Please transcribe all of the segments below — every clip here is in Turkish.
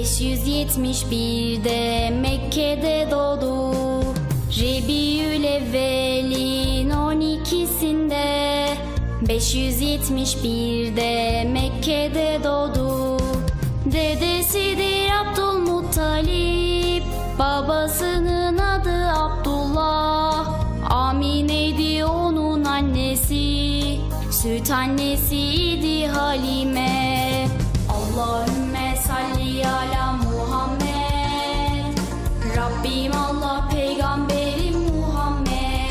571'de Mekke'de doğdu. Rebiülevvel'in 12'sinde 571'de Mekke'de doğdu. Dedesidir Abdülmuttalip, babasının adı Abdullah. Amine'ydi onun annesi, süt annesiydi Halime. Allahümme salli ala Muhammed. Rabbim Allah, peygamberim Muhammed.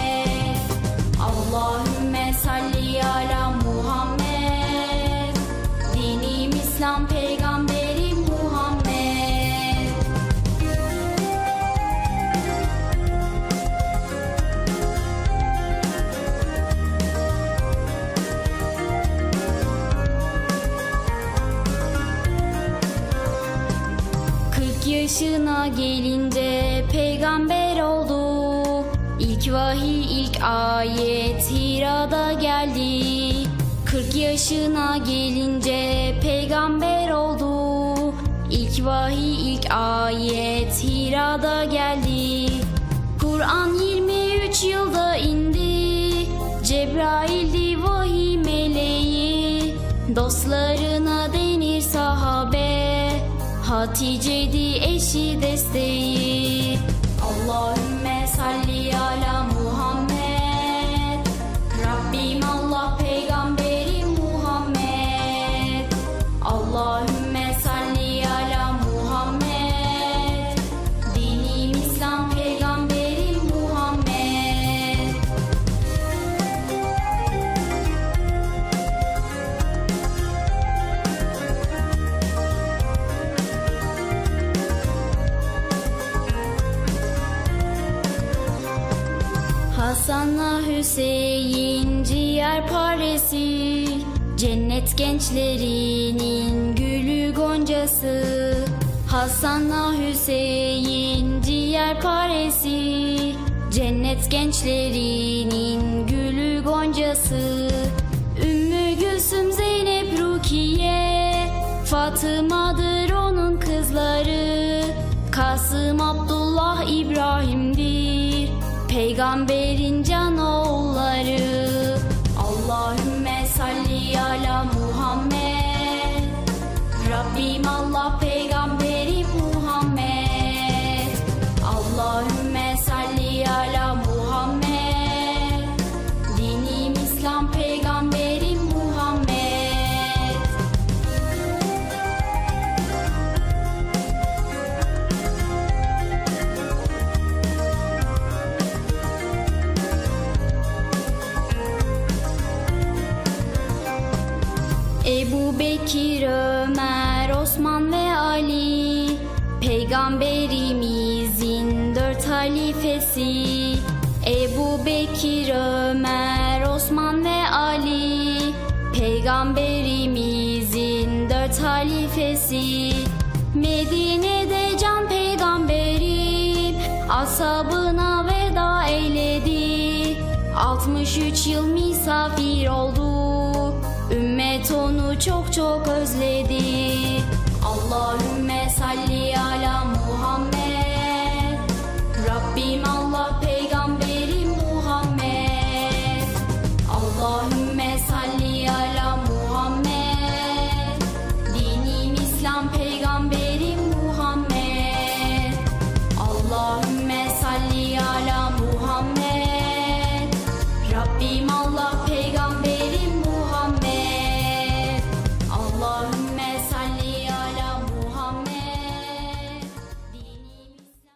Allahümme salli ala Muhammed. Dinim İslam, peygamberim Muhammed. Yaşına gelince peygamber oldu. İlk vahiy, ilk ayet Hira'da geldi. 40 yaşına gelince peygamber oldu. İlk vahiy, ilk ayet Hira'da geldi. Kur'an 23 yılda indi. Cebrail'di vahiy meleği. Dostlarına denir sahabe. Hatice'di eşi desteği. Allahümme salli ala Muhammed. Rabbim Allah, peygamberim Muhammed. Allahümme salli ala Muhammed. Dinim İslam, peygamberim Muhammed. Hasan'la Hüseyin ciğerparesi, cennet gençlerinin gülü goncası. Hasan'la Hüseyin ciğerparesi, cennet gençlerinin gülü goncası. Ümmü Gülsüm, Zeynep, Rukiye, Fatıma'dır onun kızları. Kasım, Abdullah, İbrahim'dir peygamberin can oğulları. Allahümme salli ala Muhammed. Rabbim Allah, peygamberim Muhammed. Allahümme salli ala Muhammed. Dinim İslam, peygamberim Muhammed. Ebu Bekir, Ömer, Osman ve Ali, peygamberimizin 4 halifesi. Ebu Bekir, Ömer, Osman ve Ali, peygamberimizin 4 halifesi. Medine'de can peygamberim ashabına veda eyledi. 63 yıl misafir oldu. Ümmet onu çok çok özledi. Allahümme salli ala Muhammed. Rabbim Allah, peygamberim Muhammed. Allahümme salli ala Muhammed. Dinim İslam, peygamberim Muhammed. Allahümme salli ala Muhammed. Rabbim Allah, peygamberim Muhammed. Allahümme salli ala Muhammed. Dinim İslam.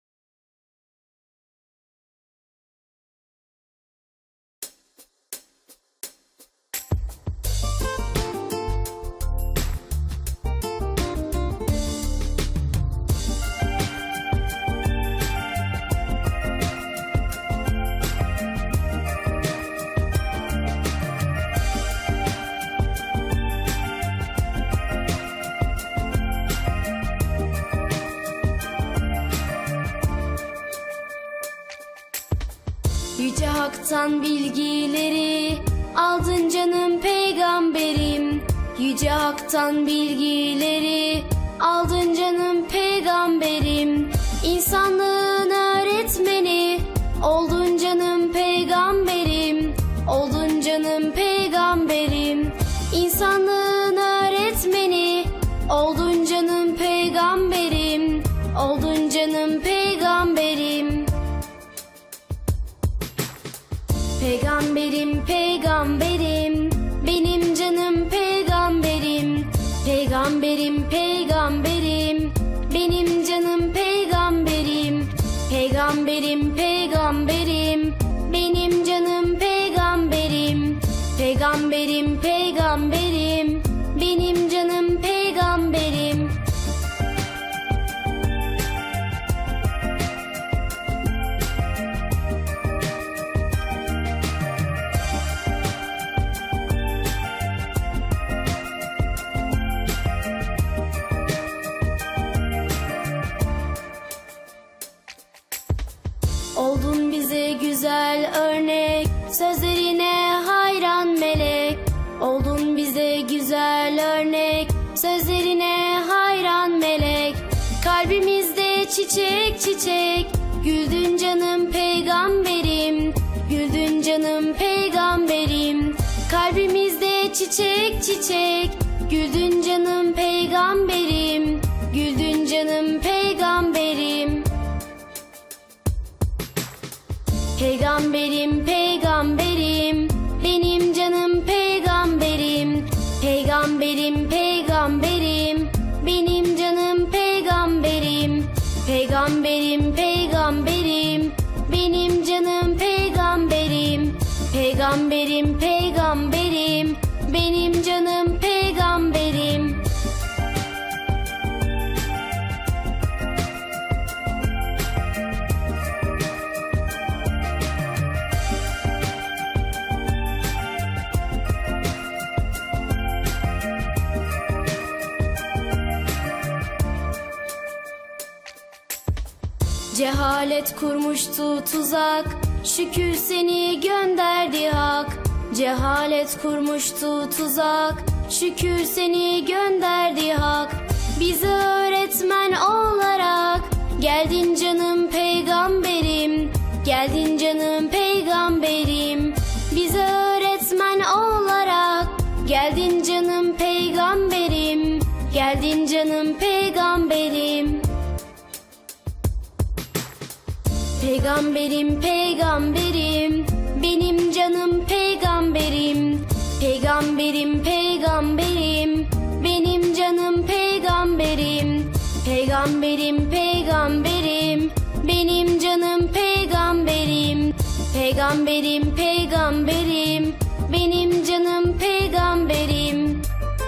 Yüce Hak'tan bilgileri aldın canım peygamberim. Yüce Hak'tan bilgileri aldın canım peygamberim. İnsanlığın öğretmeni, oldun canım peygamberim. Oldun canım peygamberim. İnsanlığın öğretmeni, oldun canım peygamberim. Oldun canım peygamberim. Peygamberim, peygamberim, benim canım peygamberim. Peygamberim, peygamberim, benim canım peygamberim. Peygamberim, peygamberim, benim canım peygamberim. Peygamberim, peygamberim, benim canım peygamberim. Oldun bize güzel örnek, sözlerine hayran melek. Oldun bize güzel örnek, sözlerine hayran melek. Kalbimizde çiçek çiçek, güldün canım peygamberim. Güldün canım peygamberim. Kalbimizde çiçek çiçek, güldün canım peygamberim. Güldün canım peygamberim. Peygamberim, peygamberim, benim canım peygamberim. Peygamberim, peygamberim, benim canım peygamberim. Peygamberim, peygamberim, benim canım peygamberim. Peygamberim, peygamberim, benim canım peygamberim. Cehalet kurmuştu tuzak, şükür seni gönderdi hak. Cehalet kurmuştu tuzak, şükür seni gönderdi hak. Bize öğretmen olarak geldin canım peygamberim. Geldin canım peygamberim. Bize öğretmen olarak geldin canım peygamberim. Geldin canım peygamberim. Peygamberim, peygamberim, benim canım peygamberim. Peygamberim, peygamberim, benim canım peygamberim. Peygamberim, peygamberim, benim canım peygamberim. Peygamberim, peygamberim, benim canım peygamberim.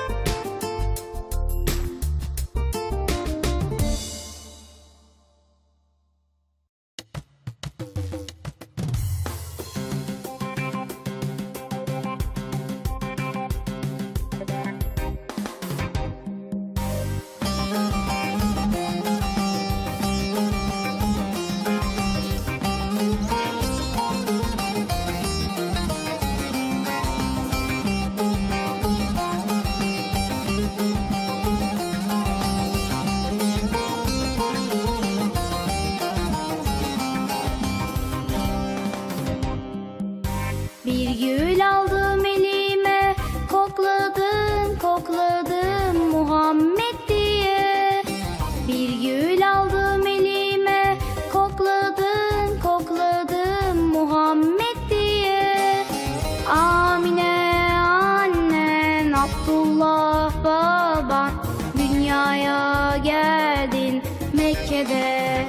Bir gül aldım elime, kokladım, kokladım Muhammed diye. Bir gül aldım elime, kokladım, kokladım Muhammed diye. Amine annen, Abdullah baban, dünyaya geldin Mekke'de.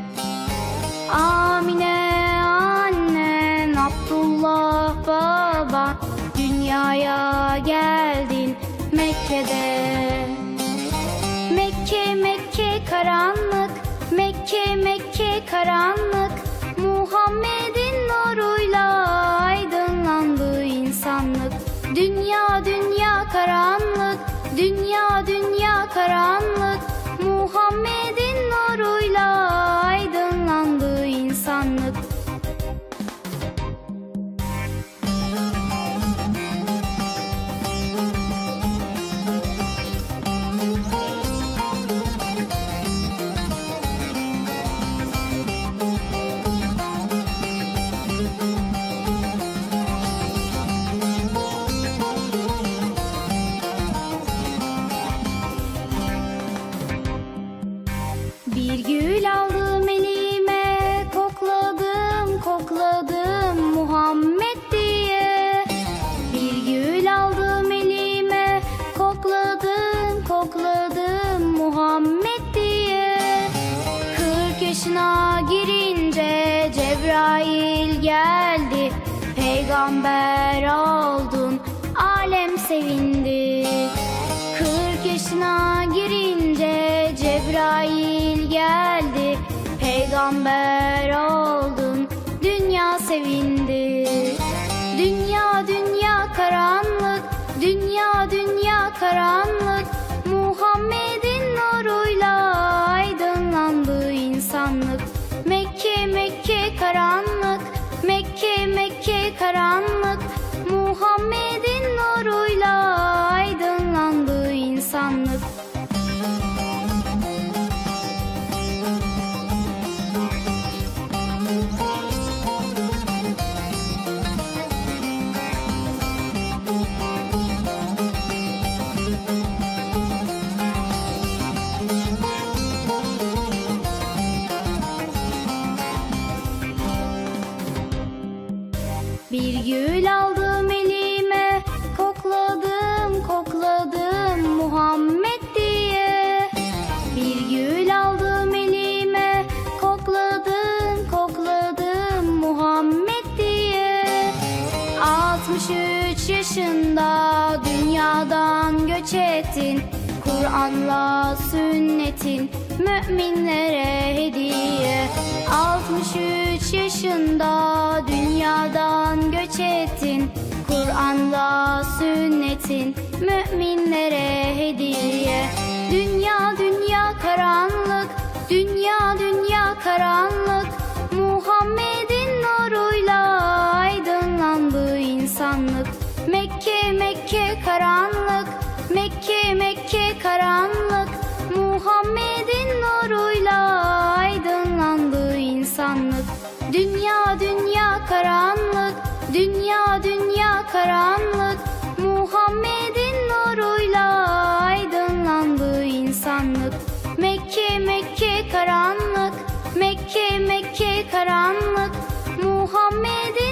Amine annen, Abdullah baba, dünyaya geldin Mekke'de. Mekke, Mekke karanlık, Mekke, Mekke karanlık, Muhammed'in nuruyla aydınlandı insanlık. Dünya, dünya karanlık, dünya, dünya karanlık, Muhammed'in nuruyla aydınlandı insanlık. peygamber oldun, alem sevindi. 40 yaşına girince Cebrail geldi, peygamber oldun, dünya sevindi. Dünya dünya karanlık, dünya dünya karanlık, Muhammed'in nuruyla aydınlandı insanlık. Mekke Mekke karanlık, Mekke Mekke karanlık, Muhammed'in nuruyla aydınlandı insanlık. Bir gül aldım elime, kokladım kokladım Muhammed diye. Bir gül aldım elime, kokladım kokladım Muhammed diye. 63 yaşında dünyadan göç ettin, Kur'an'la sünnetin müminlere hediye. 63 yaşında dünyadan göç ettin, Kur'an'la sünnetin müminlere hediye. Dünya dünya karanlık, dünya dünya karanlık, Muhammed'in nuruyla aydınlandı insanlık. Mekke Mekke karanlık, Mekke Mekke karanlık, Muhammed'in nuruyla aydınlandı insanlık. Dünya dünya karanlık, dünya dünya karanlık, Muhammed'in nuruyla aydınlandı insanlık. Mekke Mekke karanlık, Mekke Mekke karanlık, Muhammed'in